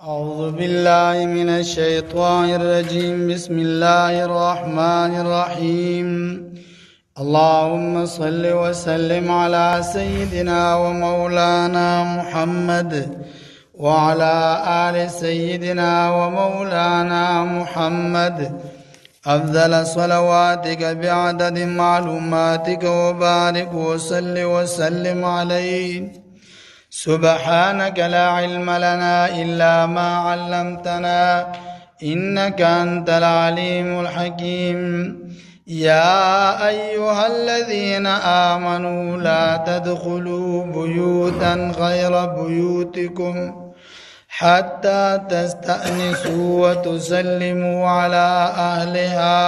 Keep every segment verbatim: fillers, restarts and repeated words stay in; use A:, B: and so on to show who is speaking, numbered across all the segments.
A: أعوذ بالله من الشيطان الرجيم. بسم الله الرحمن الرحيم. اللهم صل وسلم على سيدنا ومولانا محمد وعلى آل سيدنا ومولانا محمد أفضل صلواتك بعدد معلوماتك وبارك وصل وسلم عليه. سبحانك لا علم لنا إلا ما علمتنا إنك أنت العليم الحكيم. يا أيها الذين آمنوا لا تدخلوا بيوتا غير بيوتكم حتى تستأنسوا وتسلموا على أهلها.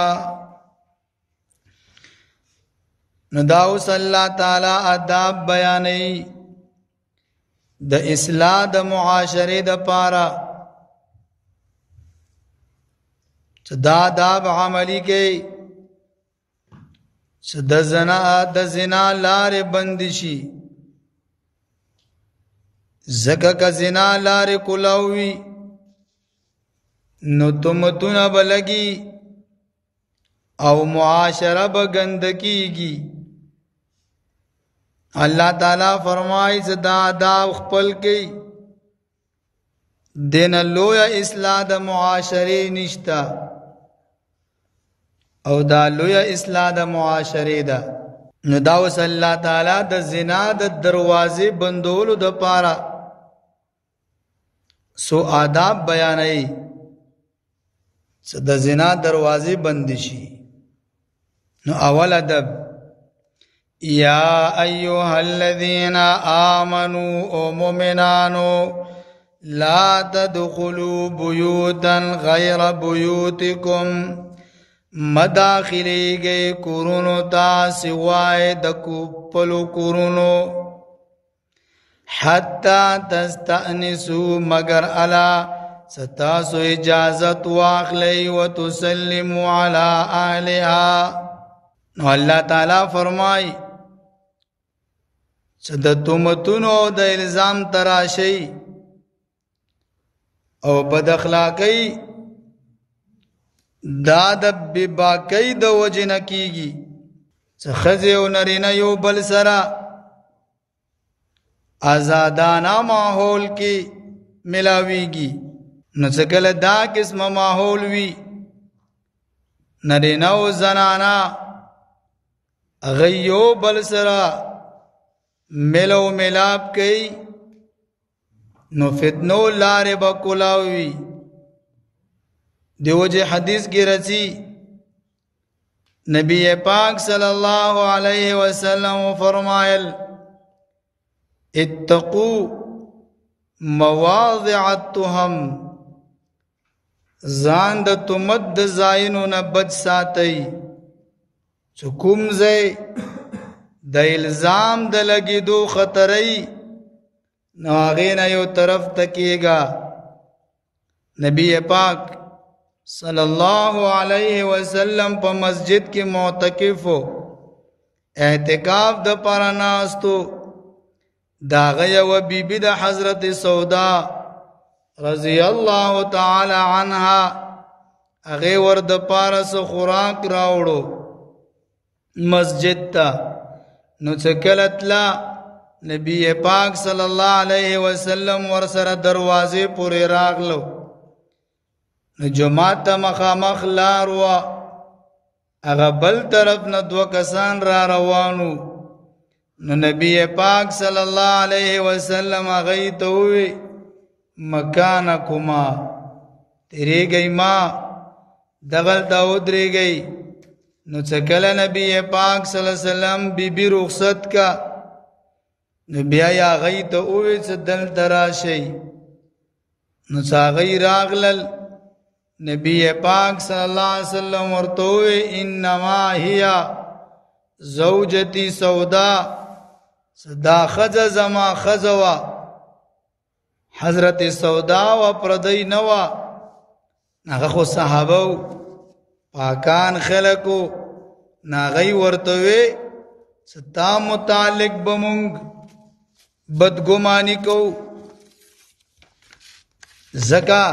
A: نداو صلی اللہ تعالی آداب بیانی د اصلاح د معاشره د پارا چې دا آداب عملی کوي چې د زنا د زنا لارې بند شي. ځکه که زنا لارې کولاوي نو تهمتونه به لګي او معاشره به ګنده کیږي. اللہ تعالیٰ فرمائی سے دا آداب خپل کی دین لویا اصلاح دا معاشرے نشتا او دا لویا اصلاح دا معاشرے دا نداو صلی اللہ تعالیٰ دا زنا دا دروازے بندولو دا پارا سو آداب بیانائی سو دا زنا دروازے بندشی. نو اول ادب یا ایوہا الذین آمنوا او مومنانو لا تدخلوا بیوتا غیر بیوتکم مداخلی گئے کرونو تا سوائے دکو پلو کرونو حتی تستأنسو مگر علا ستاسو اجازت واخلی و تسلمو علی اہلها. نو اللہ تعالیٰ فرمائی چې د تهمتونو د الزام تراشی او بد اخلاقی دا د بے باکی د وجه نه کیږي چې ښځې او نارینه یو بل سره آزادانه ماحول کې ملاویږي. نو چې کله دا قسمه ماحول وي نارینه او زنانه غیو بل سره ملو ملاب کئی نو فتنو لار بکلاوی. دیو جے حدیث کی رسی نبی پاک صلی اللہ علیہ وسلم فرمائل اتقو مواضع التهم زاند تمد زائنو نبج ساتی چکم زی د الزام د لگی دو خطرئی نو آغین یو طرف تکیگا. نبی پاک صلی اللہ علیہ وسلم پا مسجد کی معتکف ہو احتکاف دا پارا ناستو دا غی و بی بی دا حضرت سودا رضی اللہ تعالی عنہا اغی ورد پارا سو خوراک راوڑو مسجد تا. نو چکلت لا نبی پاک صلی اللہ علیہ وسلم ورسر دروازے پوری راغلو. نو جماعت تا مخامخ لاروا اغا بل طرف نا دو کسان را روانو. نو نبی پاک صلی اللہ علیہ وسلم اغیتوی مکانکما تیرے گئی ما دغل تا ادرے گئی. نو چکل نبی پاک صلی اللہ علیہ وسلم بی بی رخصت کا نو بیا یا غی تا اوی چا دل تراشی. نو چا غی راغلل نبی پاک صلی اللہ علیہ وسلم ورطوی انما ہیا زوجتی سودا صدا خز زما خزوا حضرت سودا و پردی نوا. ناغخو صحابو پاکان خلقو ناغی ورطوی ستا متعلق بمونگ بدگمانی کو زکا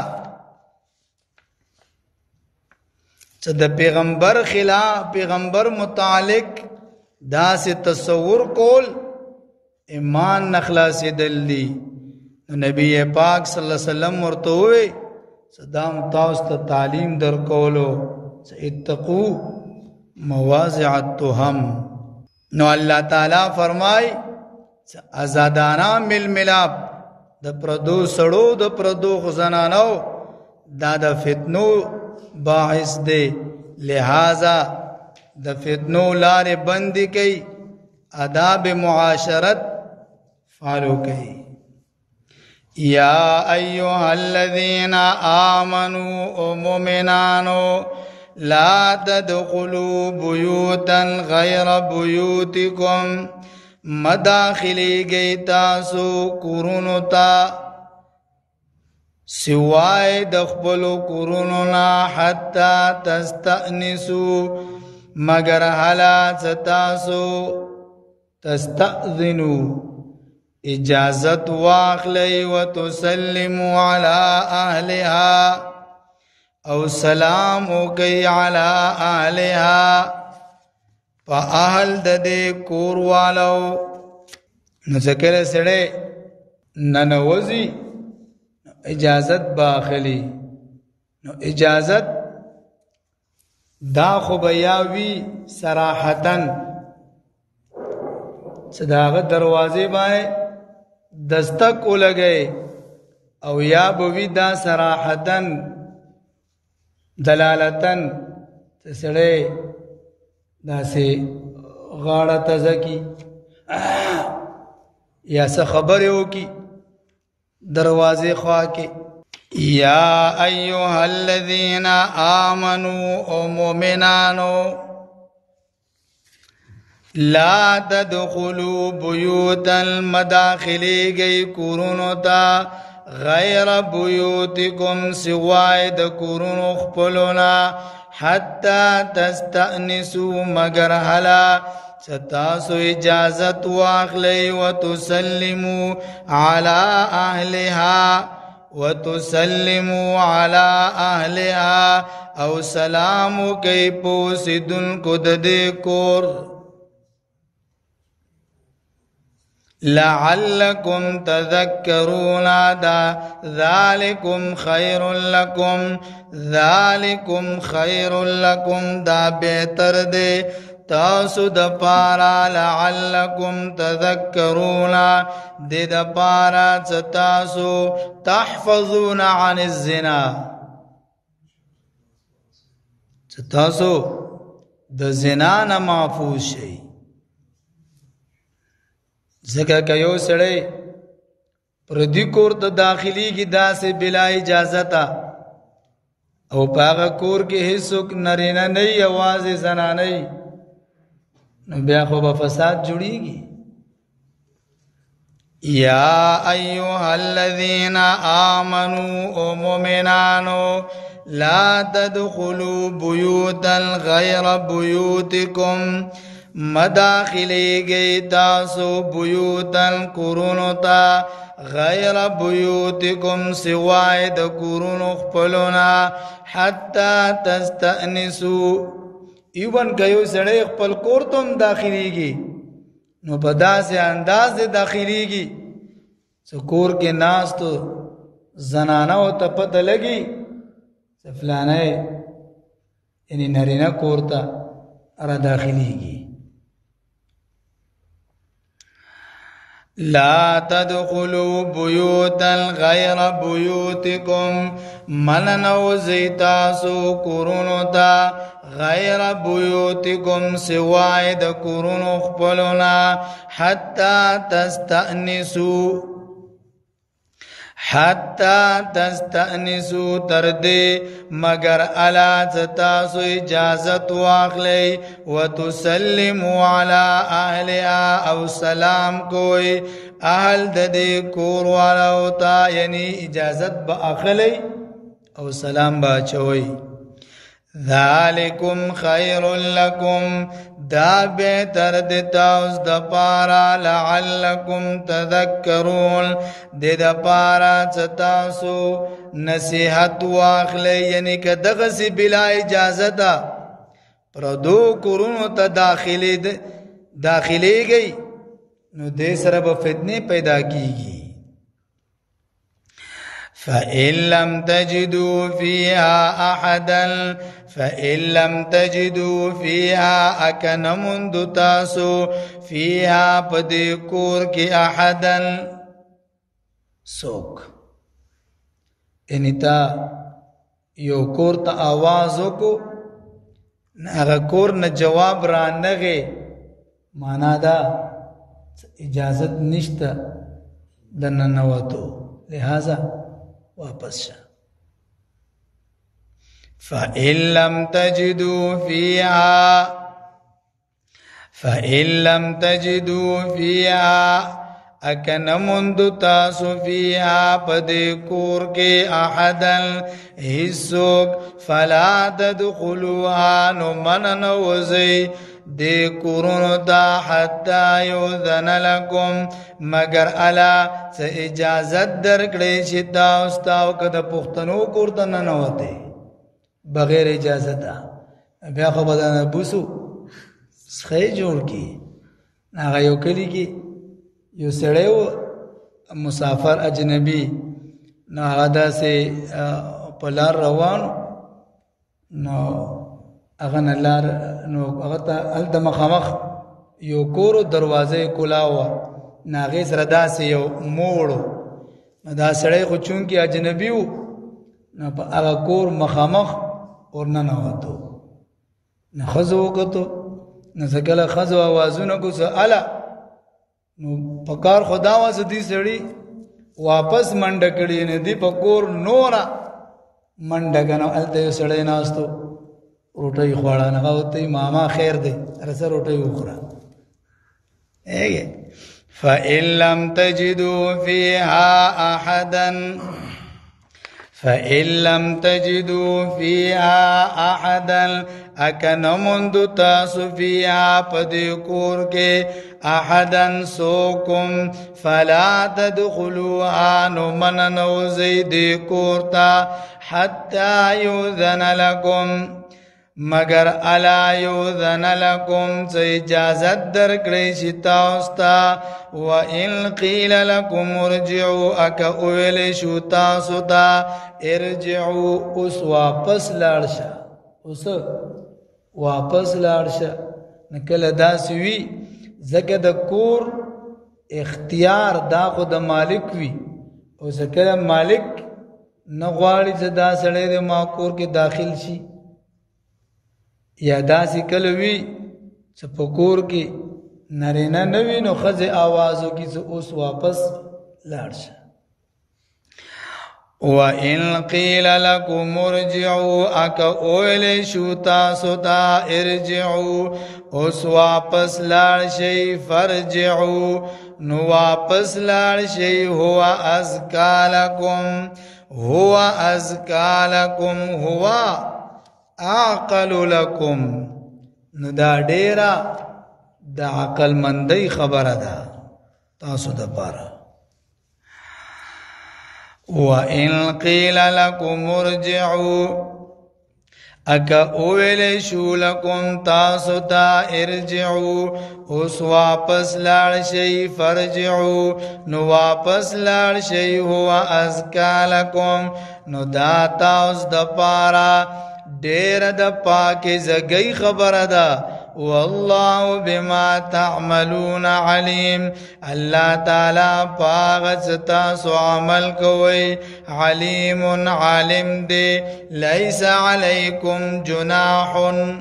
A: چې د پیغمبر خلاف پیغمبر متعلق دا سے تصور کول ایمان نخلاص دل دی. نبی پاک صلی اللہ علیہ وسلم ورته وی صدام تاسو ته تعلیم در کولو اتقو مواضع التهم. نو اللہ تعالی فرمائی ازادانہ مل ملاب د پردو سړو د پردو خزانانو دا د فتنو باعث دے، لہذا د فتنو لار بندی کئی، آداب معاشرت فالو کئی. یا ایوہا الذین آمنوا او مومنانو لا تدخلوا بیوتا غیر بیوتکم مداخلی گئی تاسو کورونو تا سوائے دخبلو کورونونا حتی تستأنسو مگر حالات ستاسو تستأذنو اجازت واخلی و تسلمو علی اہلها او سلامو کئی علی اہلها پا اہل ددے کور والو. نذکر سڑے ننوزی اجازت باخلی نو اجازت دا خو بیاوی صراحتن صداغت دروازے بائے دستک او لگئے او یا بوی دا صراحتن دلالتن تسڑے دا سے غاڑا تزکی یا سا خبر ہو کی دروازے خواہ کے. یا ایوہا الذین آمنوا او مومنانو لا تدخلوا بیوتا مداخلی گئی کورونو تا غیر بیوتکم سوائے د کورونو خپلونا حتی تستأنسوا مگر حلا ستاسو اجازت واخلی و تسلمو علی اہلها و تسلمو علی اہلها او سلامو کئی پوسدن کو ددے کور. لعلکم تذکرون دا ذالکم خیر لکم ذالکم خیر لکم دا بہتر دے تاسو دا پارا لعلکم تذکرون دے دا پارا ستاسو تحفظون عن الزنا ستاسو دا زنا نمافوز شئی. ذکر کیو سڑے پردی کور تا داخلی کی دا سے بلا اجازتا او پاگا کور کی حصک نرینا نہیں آواز زنا نہیں نو بیا خوبا فساد جڑی گی. یا ایوہا الذین آمنوا او مومنانو لا تدخلوا بیوتا غیر بیوتکم مداخلی گئی تاسو بیوتن کورونو تا غیر بیوتکم سوائے دا کورونو خپلونا حتی تستأنسو ایون کئیو سڑے خپل کور تم داخلی گی نو پدا سے انداز دے داخلی گی سکور کے ناس تو زنانہ تا پتہ لگی سفلانے یعنی نرینہ کورتا ارہ داخلی گی. لا تدخلوا بیوتا غیر بیوتکم من نوزی تاسو کورونو تا غیر بیوتکم سوائے دا کورونو خپلونا حتی تستأنسو حتی تستأنسو تردے مگر علا تاسو اجازت واخلی و تسلمو علی اہلها او سلام کوئی اہل ددے کور والا ہوتا یعنی اجازت با اخلی او سلام با چوئی. ذالکم خیر لکم دا بہتر دیتا اس دا پارا لعلکم تذکرون دے دا پارا ستاسو نصیحت واخلی، یعنی که دغسی بلا اجازتا پردو کورونو تا داخلی داخلی گئی نو دے سر با فتنے پیدا کی گی. فَإِن لَمْ تَجِدُوا فِيهَا أَحَدًا فَإِن لَمْ تَجِدُوا فِيهَا أَكَنَمُندُ تاسو فِيهَا پدی کور کی أَحَدًا سوک، یعنی تا یو کور تا آوازو کو اگا کور نا جواب را نگے مانا دا اجازت نشتا دننواتو، لہذا واپس شا. فَإِن لَمْ تَجِدُوا فِيهَا فَإِن لَمْ تَجِدُوا فِيهَا اکنمندو تاسو فیہا پدی کور کے احدن حصوک فلا تدخلوها نمنن وزی دے کورونو تا حتی یوذن لکم مگر علا سے اجازت درکڑی شتا استاو کدا پختنو کورتا ننواتے بغیر اجازتا. بیا خو بدانا بوسو سخی جوڑ کی ناغا یو کلی کی یو سڑے و مسافر اجنبی نو آغا سے پلار روانو نو اغن لار نو اغتا التا مخامخ یو کورو دروازه کلاو ناغیس ردا سے یو موڑو نو دا سڑے خو چونکی اجنبیو نو پا اغا کور مخامخ اور ننواتو نو خزو کتو نو سکل خزو آوازو نکو سو علا نو پکار خدا واسه دی سړی واپس منډه کړي نه دی پکور نورا منډه کنه الته یو سړی ناستو روټي خوړا نه غوته ماما خیر دی رسه روټي وخورا اګه. فإن لم تجدوا فيها أحدا فإن لم تجدوا فيها أحدا اکنمندو تاسو فیہا پدی کور کے احدن سوکم فلا تدخلوها نمن نوزی دی کورتا حتی یوذن لکم مگر علا یوذن لکم سے اجازت درکڑی شتاوستا. وَإِن قِيلَ لَكُمْ ارْجِعُوا اکا اویل شو تاسوتا ارجعو اس واپس لارشا اس واپس لارشا نکل دا سوی زکر دا کور اختیار دا خود مالک وی او زکر مالک نغواری دا سڑے دے ما کور کے داخل شی یا دا سی کلوی سپکور کی نرینا نوی نو خز آوازو کی سو اس واپس لارشا. وَإِن قِيلَ لَكُمْ ارْجِعُوا اَكَ اوِلِ شُوْتَا سُتَا ارْجِعُوا اس واپس لار شئی فرجعوا نو واپس لار شئی ہوا ازکا لکم ہوا ازکا لکم ہوا اعقل لکم نو دا ڈیرا دا عقل مندی خبر دا تاسو دا پارا. وَإِن قِيلَ لَكُمْ ارْجِعُوا اکا اویل شو لکم تاسو تا ارجعو اس واپس لار شئی فرجعو نو واپس لار شئی ہوا ازکا لکم نو دا تاوز دا پارا دیر دا پاکی زگئی خبر دا. واللہ بما تعملون علیم اللہ تعالی پاغت تاسو عمل کوئی علیم عالم دے. لیس علیکم جناح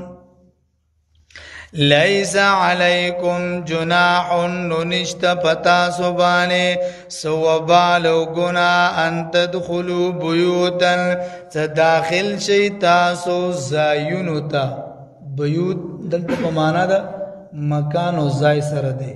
A: لیس علیکم جناح ننشت پتا سبانے سوبالو گناہ ان تدخلو بیوتا تداخل شیطاسو زایونتا بیوت دلتا پمانا دا مکان و زائی سر دے.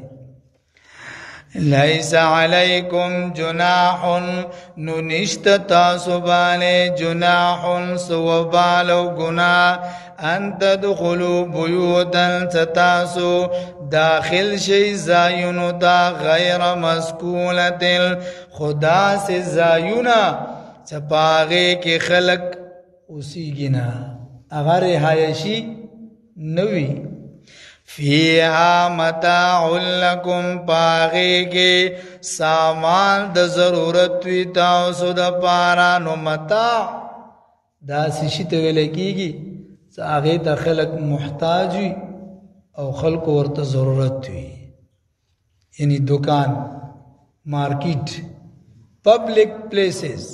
A: لیس علیکم جناح ننشت تاسبانے جناح سوبالو گناہ ان تدخلو بیوتا ستاسو داخل شی زایونو تا غیر مسکولت خدا سے زایونا چپاغے کے خلق اسی گنا اگر رہائشی نوی فیہا متاع لکم پاغے کے سامان دا ضرورت وی تاؤسو دا پارا نو متاع دا سشی تویلے کی گی آگے تا خلق محتاج وی او خلق ورطا ضرورت وی یعنی دکان مارکیٹ پبلک پلیسز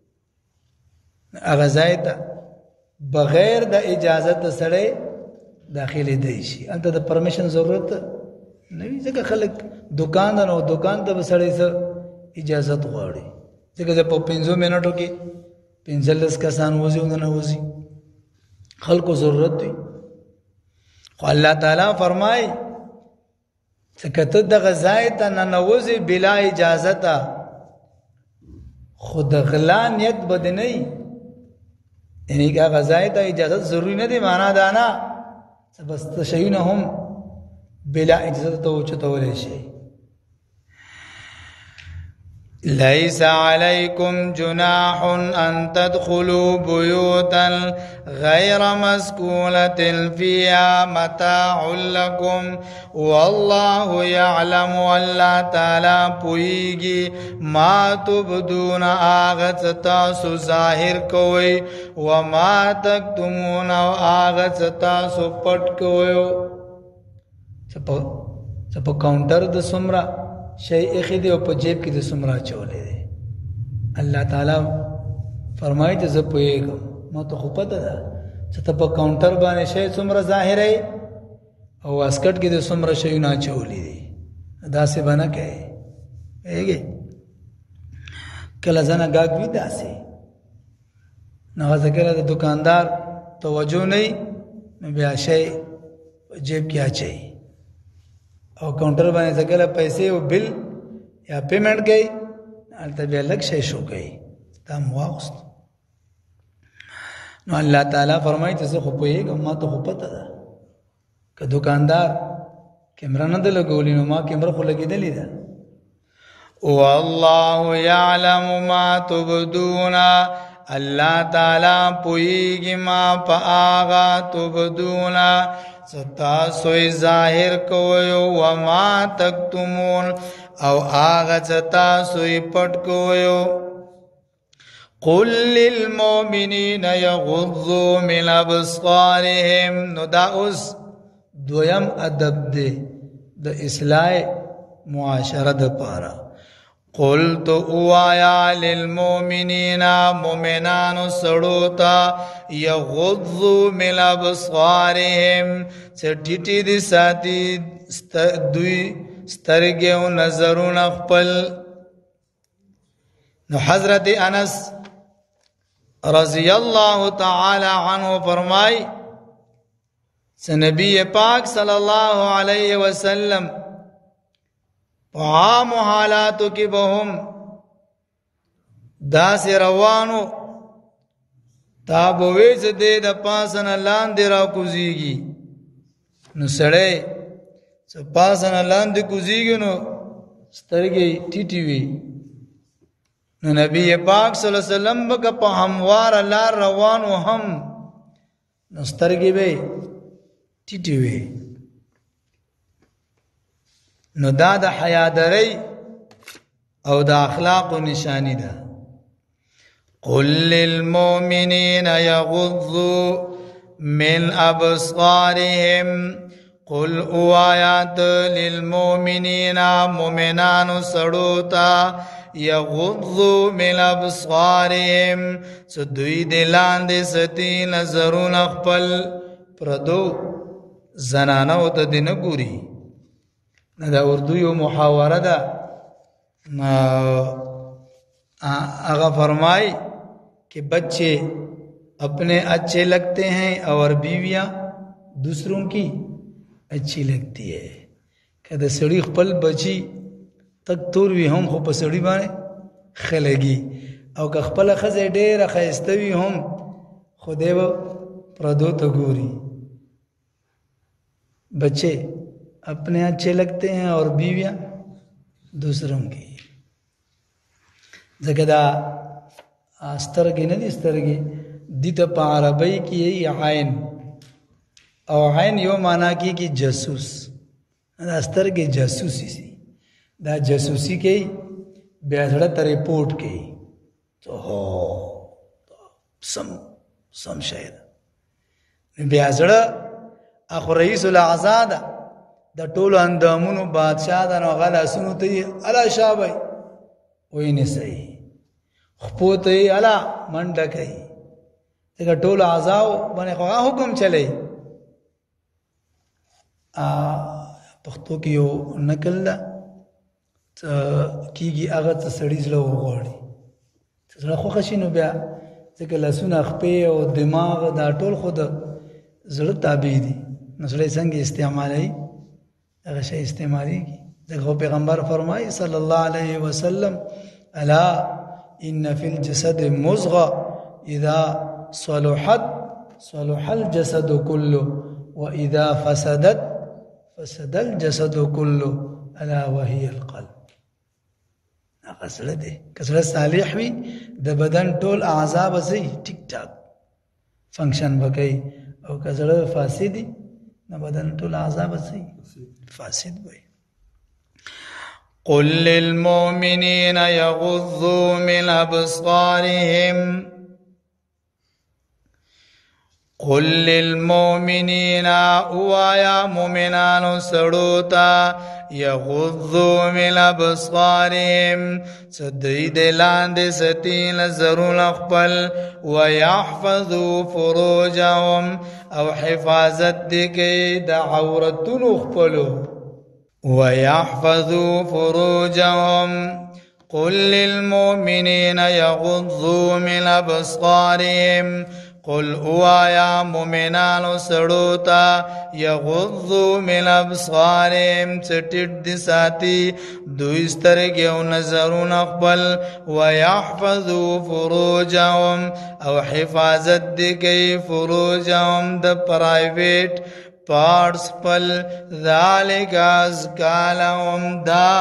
A: اغزائی تا بغیر دا اجازت سڑے داخلی دیشی انتا دا پرمیشن ضرورت نوی زکا خلق دکان دا نو دکان تا بسڑے سا اجازت غوڑی زکا زکا پنزو منٹو کی پنزلس کسان وزی اندنا وزی خلق کو ضرورت دی خو اللہ تعالیٰ فرمائی سکتت دا غزائیتا ننوزی بلا اجازتا خود غلا نیت بد نہیں یعنی کہ غزائیتا اجازت ضروری نہ دی مانا دانا بس تشیون ہم بلا اجازت تو چطولے شئی لیس علیکم جناح ان تدخلوا بیوتا غیر مسکونت فیہا متاع لکم واللہ یعلم اللہ تعالی پوئیگی ما تبدون آغت تاسو ظاہر کوئی وما تکتمون آغت تاسو پٹ کوئی سپا کاؤنٹر دا سمرہ شیء اخی دے اور پا جیب کی دے سمرا چولے دے اللہ تعالیٰ فرمائی تے زب پوئے گا ما تو خوب پتا دا چھتا پا کاؤنٹر بانے شیء سمرا ظاہر ہے اور اسکٹ کی دے سمرا شیء نا چولی دے دا سے بنا کہے اے گے کل ازانا گاگ بھی دا سے نغازہ کہلا دا دکاندار توجہ نہیں بیا شیء جیب کیا چاہیے اور کاؤنٹر بانے سکلا پیسے و بل یا پیمنٹ گئی آلتا بھی الگ شیش ہو گئی تا مواقست نو اللہ تعالیٰ فرمائی تیسے خوبوئے گا ما تو خوب پتا دا کہ دکاندار کیمرہ نہ دے لگولی نو ما کیمرہ خو لگی دلی دا واللہ یعلم ما تبدونا اللہ تعالیٰ پوئیگی ما پا آغا تبدونا ستاسوی ظاہر کوئیو وما تکتمون او آغا ستاسوی پٹ کوئیو قل للمومنین یغضو من ابصارهم نو دا اس دویم ادب دے دا اصلاح معاشرہ دا پارا قل تو اوایا للمومنین مومنان سڑوتا یغضو من ابصارهم سٹیٹی دی ساتی دوی سترگیو نظرون اخپل نو حضرت انس رضی اللہ تعالی عنہ فرمائی نبی پاک صلی اللہ علیہ وسلم عام حالاتو کی بہم دا سے روانو تابویز دے دا پاسن لان دے را کزیگی نو سڑے سو پاسن لان دے کزیگی نو سترگی ٹیٹی وی نو نبی پاک صلی اللہ علیہ وسلم بکا پا ہموار لار روانو ہم نو سترگی بے ٹیٹی وی نو دا دا حیادری او دا اخلاق و نشانی دا قل للمومنین یغضو من ابصارهم قل اوایات للمومنین مومنان سڑوتا یغضو من ابصارهم سدوی دلان دے ستی نظرون اخپل پردو زنانو تا دن گوری دا اردو یو محاورہ دا آغا فرمائی کہ بچے اپنے اچھے لگتے ہیں اور بیویاں دوسروں کی اچھی لگتی ہے کہ دا سڑی خپل بچی تک تور وی ہم خوب سڑی بانے خلگی او کہ خپل خزے دیر خیستوی ہم خودے با پردو تا گوری بچے اپنے اچھے لگتے ہیں اور بیویاں دوسروں کی زکدہ سترګې نه دي سترګې دي ته په عربی کې عین او عین یو معنا کې کې جاسوس دا سترګې جاسوسي سي دا جاسوسي کوي بیا زړه ته ریپورټ کوي ته هو سم سم شاید بیا زړه اخو رئیس الاعضاء ده د ټولو اندامونو بادشاہ ده نو غلا سنو ته الا شابه وای نه صحیح خپو ته الا منډه کوي دغه ټولو اعضاء باندې خو حکم چلی ا پښتو کې یو نقل ده کیږي هغه ته سړی زړه وغواړي زړه خو خشینو بیا ځکه لاسونه خپې او دماغ دا ټول خود زړه تابع دي نو سړی څنګه استعمالي هغه شی استعمالي ځکه پیغمبر فرمایي صلی الله علیه وسلم الا ان فی الجسد مضغه اذا صلحت صلح الجسد كله واذا فسدت فسد الجسد كله الا وهي القلب قصره دي کسره صالح وي د بدن ټول اعضاء به سي ټیک ټاک فنکشن وکي او کسره فاسد دي د بدن ټول اعضاء به سي فاسد وي قل للمؤمنين يغضوا من ابصارهم قل للمؤمنین اوایا مومنانو سڑوتا یغضوا من ابصارهم صدی دلان دے ستین زرون اخپل ویحفظوا فروجهم او حفاظت دے کئی دا عورتون اخپلو ويحفظوا فروجهم قل للمؤمنين يغضوا من أبصارهم قل اوایا مومنانو سڑوتا یغضوا من ابصارهم چٹٹ دی ساتی دوسترگی و نظرون اقبل ویحفظوا فروجهم او حفاظت دی کئی فروجهم دا پرائیویٹ پارٹس پل ذالک ازکا لهم دا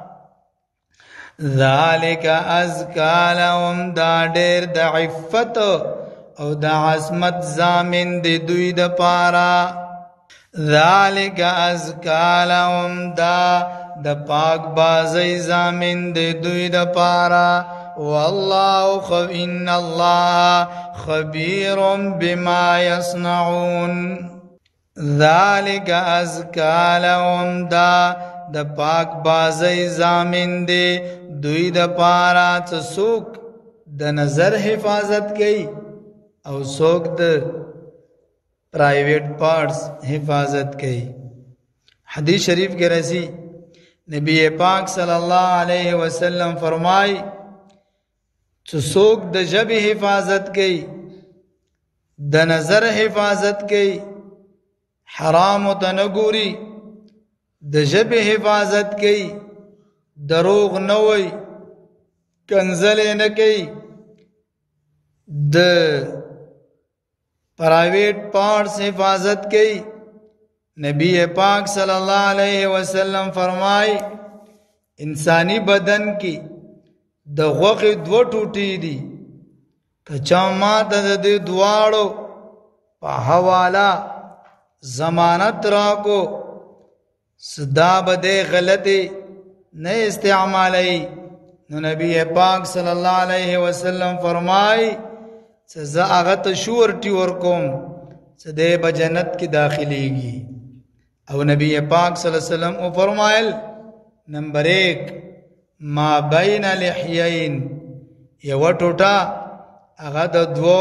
A: ذالک ازکا لهم دا دیر دا عفت او دا عظمت زامن دی دوی دا پارا ذالک ازکا لهم دا دا پاک بازی زامن دی دوی دا پارا والله خب ان اللہ خبیر بما یصنعون ذالک ازکا لهم دا دا پاک بازی زامن دی دوی دا پارا چسوک دا نظر حفاظت کی او سوک د پرائیویٹ پارٹس حفاظت کی حدیث شریف کے رسی نبی پاک صلی اللہ علیہ وسلم فرمائی چو سوک د جب حفاظت کی د نظر حفاظت کی حرام تنگوری د جب حفاظت کی دروغ نوئی کنزل نکی د پرائیویٹ پارٹس حفاظت کی نبی پاک صلی اللہ علیہ وسلم فرمائی انسانی بدن کی د غوخ دو ٹوٹی دی کچا ما د دې دواړو په حواله ضمانت راکو صدا بده غلطی نه استعمالی نو نبی پاک صلی اللہ علیہ وسلم فرمائی سزا آغت شورٹی ورکوم سدے بجنت کی داخلی گی او نبی پاک صلی اللہ علیہ وسلم او فرمائل نمبر ایک ما بین لحیین یو ٹوٹا آغت دو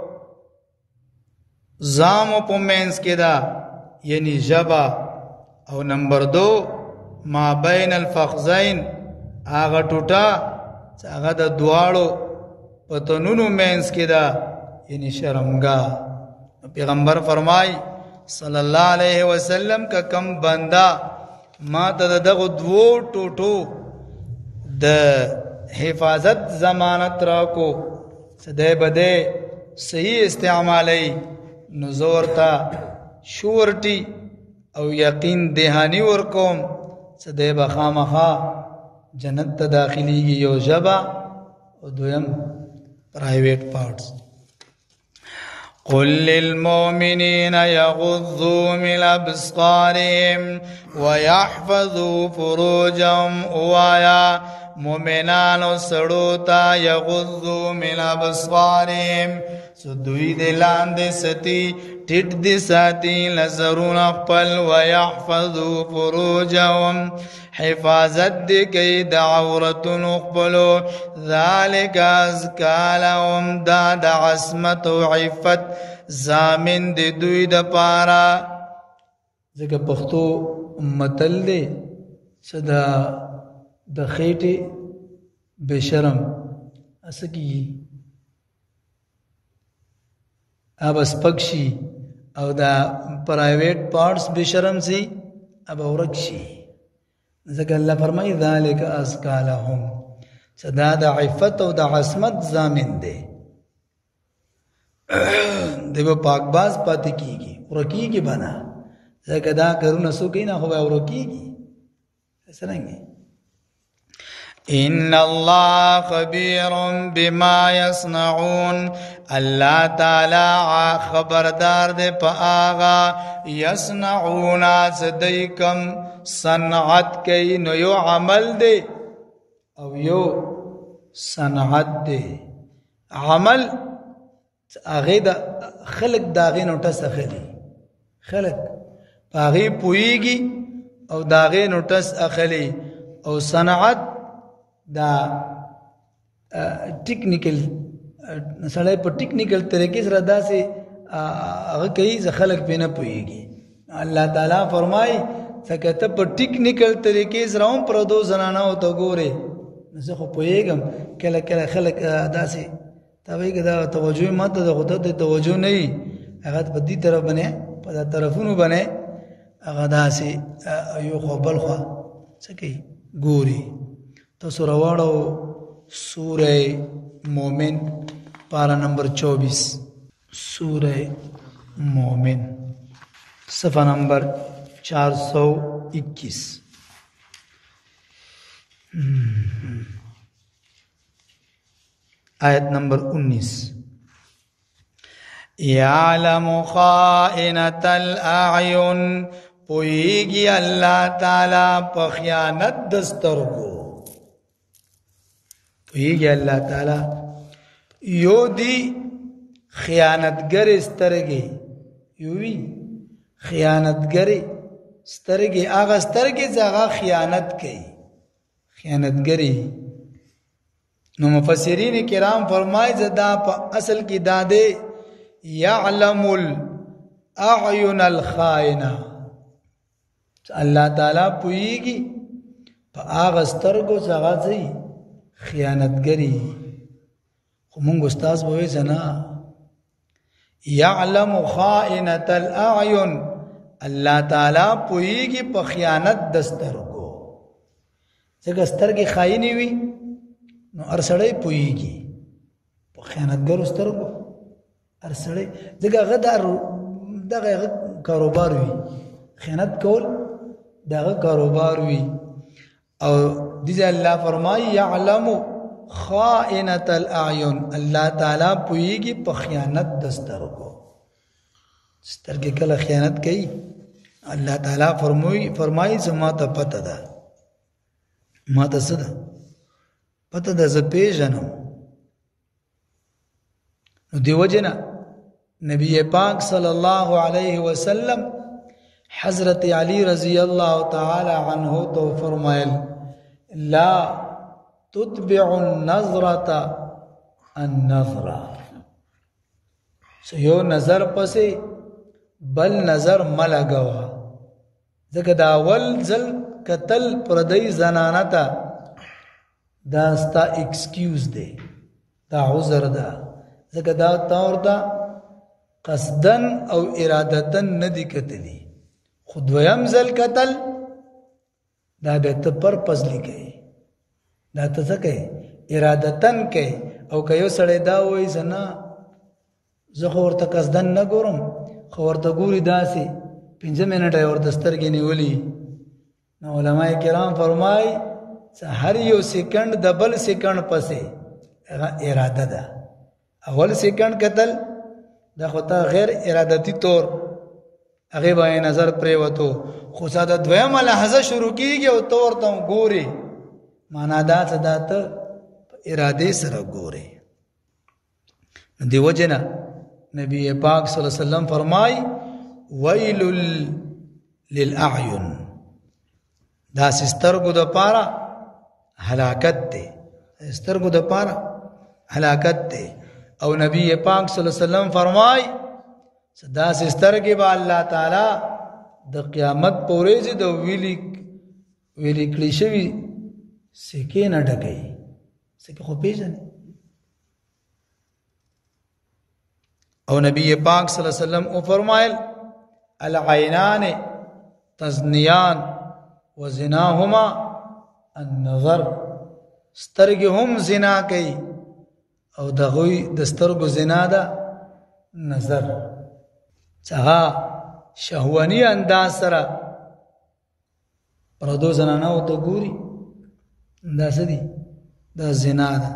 A: زامو پو مینس کی دا یعنی جبا او نمبر دو ما بین الفخزین آغا ٹوٹا آغا دا دوارو پتنونو مینس کی دا یعنی شرمگا پیغمبر فرمائی صلی اللہ علیہ وسلم کا کم بندہ ما تا دا دغو دو ٹوٹو دا حفاظت ضمانت راکو سدے بدے صحیح استعمالی نزور تا شورٹی او یقین دہانی ورکوم سدے بخامخا جنت تا داخلی گی یو جبا او دویم پرائیویٹ پارٹس. قل للمؤمنین یغضوا من ابصارهم ویحفظوا فروجهم. اوایا مومنانو سڑو تا یغضوا من ابصارهم سدوی دلان دے ستی ٹٹ دی ساتی نظرون اقبل. ویحفظوا فروجهم حفاظت دی کئی دعورتن اقبلو. ذالک ازکا لهم دا دا عصمت و عفت زامن دی دوی دا پارا. ذکر پختو متل دے صدا دا خیٹی بشرم اسکی اب اسپکشی او دا پرائیویٹ پارٹس بشرم سی اب اورکشی. ذکر اللہ فرمائی ذالک ازکا لهم صدا دا عفت او دا عصمت زامن دے. دیو پاک باز پاتی کی گی ورکی گی بنا. ذکر دا کرون سو کی نا خوبا ورکی گی ایسا رہیں گے. ان اللہ خبیر بما یصنعون. اللہ تعالی خبردار دے پا آغا یصنعون صدیکم صنعت کئی. نو یو عمل دے او یو صنعت دے. عمل آغی دا خلق داغی نوٹس اخلی خلق پاغی پوئیگی او داغی نوٹس اخلی. او صنعت دا ٹیکنیکل سڑے پر ٹیکنیکل طریقے سے ردا سے اگر کئی سے خلق پہ نہ پوئیگی. اللہ تعالیٰ فرمائی سکتا پر ٹیکنیکل طریقے سے رہوں پر دو زنانا ہو تو گورے نسے خو پوئیگم کلا کلا خلق دا سے تابعی کہ دا توجہ مات دا خدا دا توجہ نہیں اگر پا دی طرف بنے پا دا طرفونو بنے اگر دا سے یو خو بل خوا سکی گوری. تو سروڑو سورہ مومن پارا نمبر چوبیس. سورہ مومن صفحہ نمبر چار سو اکیس. آیت نمبر انیس. یعلم خائنۃ الاعین. پوئیگی اللہ تعالیٰ پا خیانت دستر کو. پوئیگی اللہ تعالیٰ یو دی خیانتگر استرگی یوی خیانتگر استرگی آغا استرگی زاغا خیانت کئی خیانتگری. نو مفسرین کرام فرمائے زدا پا اصل کی دادے یعلم الاعین الخائنہ. اللہ تعالیٰ پوئیگی پا آغا استرگو زاغا زی خیانتگری. خمونگ استاذ بوئی سنا یعلم خائنۃ الاعین. اللہ تعالیٰ پوئیگی پا خیانت دستر کو. جگہ استر کی خائنی ہوئی نو ارسڑے پوئیگی پا خیانتگر استر کو ارسڑے. جگہ غدار داغ کاروبار ہوئی خیانت کول داغ کاروبار ہوئی. اور دیجئے اللہ فرمائی یعلم خائنۃ الاعین. اللہ تعالیٰ پوئیگی پا خیانت دستر کو. دستر کے کل خیانت کئی اللہ تعالیٰ فرمائی سے ماتا پتہ دا ماتا صدا پتہ دا ز پیژنم. دیو جنا نبی پاک صلی اللہ علیہ وسلم حضرت علی رضی اللہ تعالی عنہ تو فرمائل لا تتبع النظرة النظرة. سو یو نظر پسے بل نظر ملگوا. ذکر دا ول زل قتل پردی زنانتا دا ستا ایکسکیوز دے دا عذر دا. ذکر دا طور دا قصدن او ارادتن ندی قتلی. خود ویم زل قتل دا بیت پر پزلی کئی دا تسکے ارادتن کئی. او کئیو سڑے دا ہوئی سنا زخورتا قصدن نگورم خورتا گوری دا سی پنجہ منٹ ہے اور دستر کی نیولی. نا علماء کرام فرمائی ہر یو سیکنڈ دبل سیکنڈ پسے ارادہ دا اول سیکنڈ قتل دا خطا غیر ارادتی طور هغه به نظر پرې وته خو ساده دویمه لحظه شروع کیږي او تور ته ګوري معنا دا څه ده ته اراده سره ګوري دیو جنا نبی پاک صلی الله علیه وسلم فرمای ویل للاعین دا سترګو د پاره هلاکت ده سترګو د پاره هلاکت ده او نبی پاک صلی الله علیه وسلم فرمای صدا سترګې به الله تعالی د قیامت پورې د ویلی ویلی کلی شوی سکه نه ډکې سکه خو پیژنې او نبی پاک صلی الله علیه وسلم او فرمایل العینان تزنیان وزناهما النظر سترګې هم زنا کوي او دغوی د سترګو زنا ده نظر څنګه شهوانی انداز سره پردو زنانه او ته ګوري دا څه دي دا زنا ده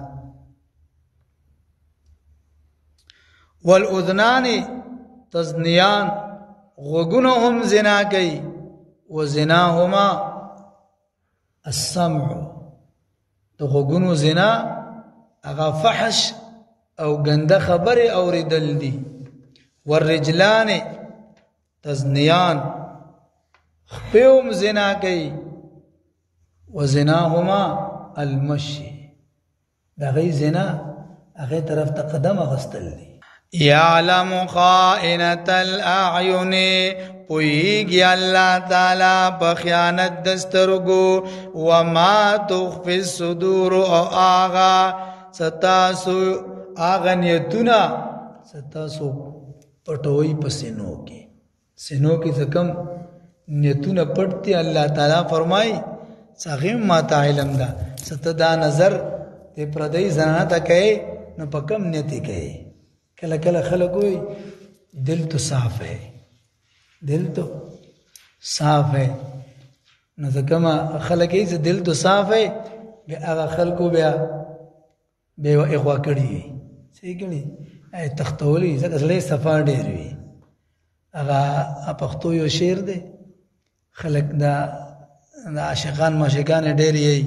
A: والاذنان تزنیان غوګونه هم زنا کوي وزناهما السمع د غوګونو زنا هغه فحش او ګنده خبره اوریدل دي والرجلان تزنیان خپیوم زنا کوي وزناهما المشي دا غي زنا هغه طرف ته قدم اغستل دي یعلم خائنة الاعین پویږي الله تعالی په خیانت دسترګو وما تخفي الصدور او آغا ستاسو آغا نیتونه ستاسو پټوي په سينو کې سينو کې څه کم نیتونه پټتي الله تعالی فرمای څنګه ما ته علم ده ستدا نظر ته پردی زنانه ته کوي نو په کم نیتی کوي کله کله خلک وي دل تو صاف ہے دل تو صاف ہے نو ځکه خلک یې دل تو صاف ہے بیا هغه خلکو بیا بیا اخوا کړي صحیح کړي ای تختولی ځکه زړه صفا ډېر وي هغه پښتو یو شعر دی خلک دا د عاشقان ماشقان ډېر یي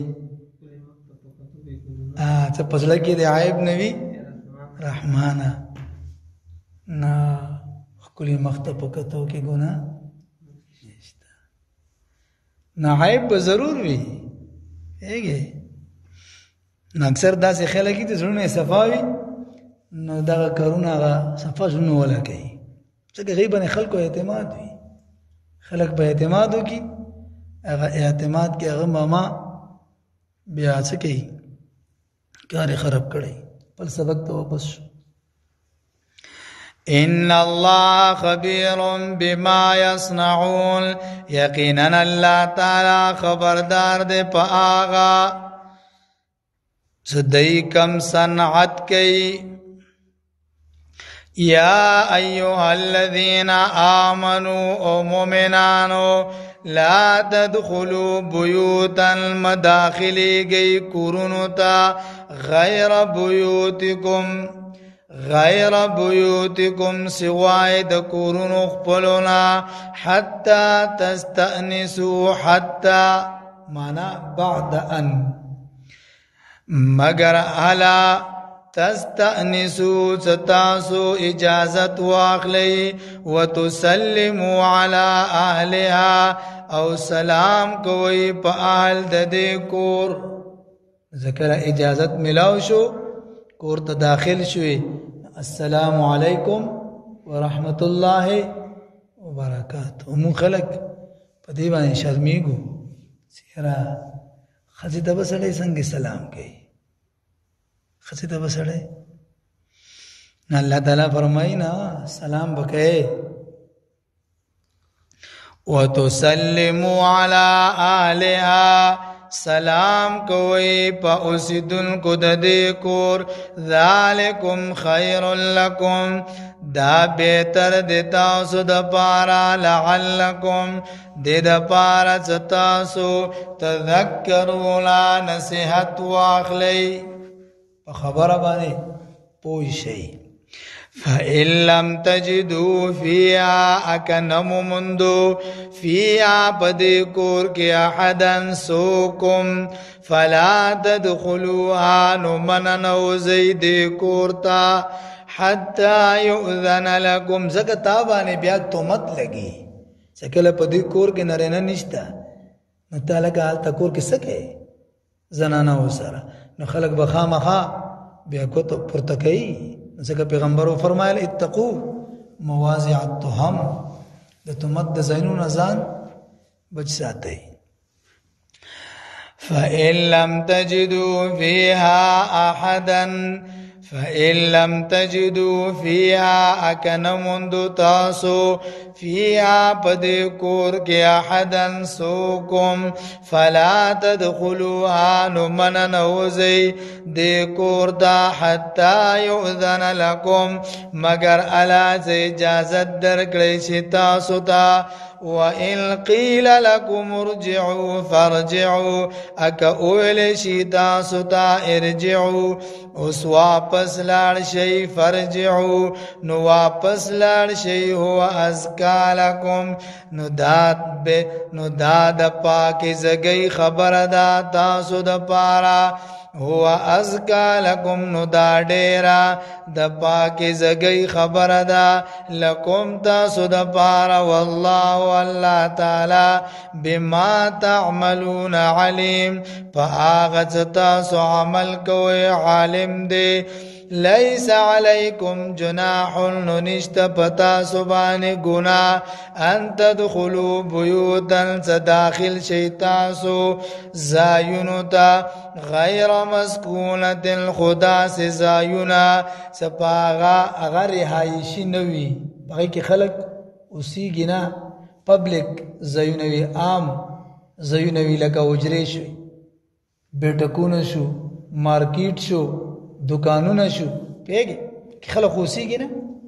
A: ا څه پزړه کې د عیب نوي رحمانا نا خپل مخته پکتو کې ګنا نشته نه عیب ضرور وي هيګي نو اکثر داسې خلک دي زړونه صفاوي نو دا کارونه هغه صفا زونه ولا کوي چې غیبا خلکو اعتماد وي خلک په اعتماد وکي هغه اعتماد کې هغه ماما بیا څه کوي کار خراب کړي بل سبق ته واپس شو ان الله خبير بما يصنعون یقینا الله تعالی خبردار دی په آغا صدای کم صنعت کوي یا ایها الذين آمنوا او مؤمنانو لا تدخلوا بيوتا المداخل گئی کورونتا غیر بیوتکم غیر بیوتکم سوای د کورونو خپلونا حتی تستأنسوا حتی مانا بعد ان مگر الا تستأنسوا ستاسو اجازت واخلی وتسلموا على اهلها او سلام کوئی پا اهل ددی کور ذکر اجازت ملاو شو کور تا داخل شوی السلام علیکم ورحمت اللہ وبرکاتہ امون خلق پا دیبانی شرمیگو سیرا خزی تا بسڑی سنگی سلام کئی خزی تا بسڑی نا اللہ تعالیٰ فرمائی نا سلام بکے وَتُسَلِّمُوا عَلَىٰ آلِهَا سلام کوئی پا اسدن کو ددی کور ذالکم خیر لکم دا بیتر دیتاسو دا پارا لعلکم دی دا پارا ستاسو تذکرونا نصیحت واخلی پا خبر بانی پوی شئی. فَإِن لَمْ تَجِدُوا فِيهَا اَكَنَمُ مُندُو فِيهَا پَدِکور کی احدن سوکم فَلَا تَدْخُلُوهَا نُمَنَ نَوْزَي دیکورتا حَتَّى يُؤْذَنَ لَكُمْ زکا تابانے بیا تومت لگی سکل پدیکور کی نرینا نشتا نو تالکا حال تکور کی سکے زنانا ہو سارا نو خلق بخا مخا بیا کو تو پرتکئی زکا پیغمبرو فرمائل اتقو مواضع التهم دا تمت دا زینون ازان بچ ساتے. فَإِن لَمْ تَجِدُوا فِيهَا أَحَدًا فَإِن لَمْ تَجِدُوا فِيهَا اَكَنَمُندُ تاسو فِيهَا پَدِکور کی احدن سوکم فَلَا تَدْخُلُوهَا نُمَنَ نَوْزَي دیکور دا حَتَّى يُؤْذَنَ لَكُمْ مگر اللہ سے اجازت در کلیشی تاسو تا. وَإِن قِيلَ لَكُمُ ارْجِعُوا فَارْجِعُوا اکا اویلشی تاسو تا ارجعوا اس واپس لار شئی فرجعوا نو واپس لار شئی ہوا ازکا لکم نو داد بے نو داد پاکی زگئی خبر دا تاسو دا پارا ہوا ازکا لکم نو دا ڈیرا دا پاکی زگئی خبر دا لکم تاسو دا پارا واللہ اللہ تعالی بما تعملون علیم پا آغت تاسو عمل کوئی عالم دے. لیس علیکم جناح ننشت پتا سبان گناہ ان تدخلوا بیوتا سداخل شیطاسو زایونتا غیر مسکونت خدا سے زایونا سپاغا اگر رہائشی نوی باقی کی خلق اسی گنا پبلک زایونوی عام زایونوی لکا اجرے شو بیٹکون شو مارکیٹ شو دکانون شو پیگی کہ خلق خوصی گی نا.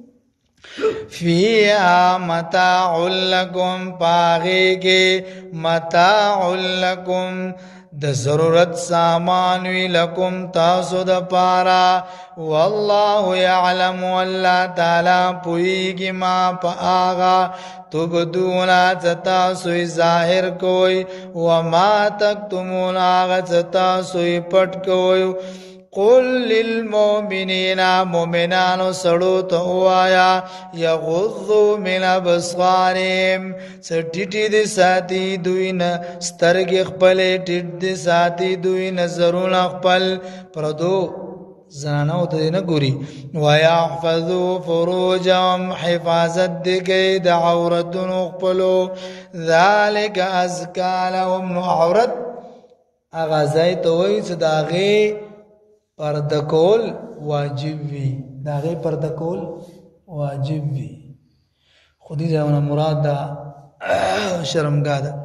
A: فِيهَا مَتَاعٌ لَكُمْ پاغے کے مَتَاعٌ لَكُمْ دا ضرورت سامانوی لکم تاسو دا پارا واللہ یعلم واللہ تعالی پوئیگی ما پا آغا تبدونا تتاسوی ظاہر کوئی وما تکتمون آغا تتاسوی پٹ کوئی. قل للمؤمنین مومنان سڑو تو آیا یغضوا من ابصارهم سٹیٹی دی ساتی دوین سترگ اخپل ٹیٹ دی ساتی دوین نظرون اخپل پردو زنانو تا دینا گوری ویحفظوا فروجهم حفاظت دی گئی دا عورتون اخپلو ذالک ازکا لهم نو عورت اغازائی توی صداغی پردکول واجب وی داغی پردکول واجب وی خودی جاونا مراد دا شرمگاہ دا.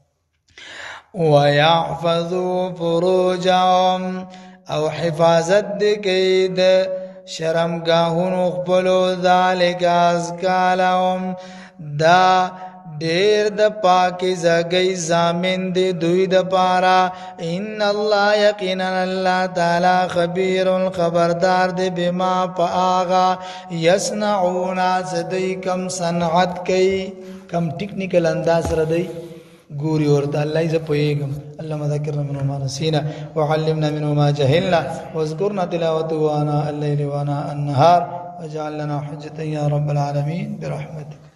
A: وَيَحْفَظُوا فُرُوجَهُمْ او حفاظت دی کئی دا شرمگاہون اخبلو ذالک ازکا لهم دا دیر دا پاکی زگئی زامن دی دوی دا پارا. ان اللہ یقینا اللہ تعالی خبیر خبردار دی بما پا آغا یسنعونا زدی کم صنعت کئی کم ٹکنیکل انداز ردی گوری ورطا اللہ ایزا پوئیگم. اللہم ذکرنا منو ما نسینا وعلمنا منو ما جہلنا وذکرنا تلاوتو وانا اللیل وانا النہار وجعل لنا حجتا یا رب العالمین برحمتک.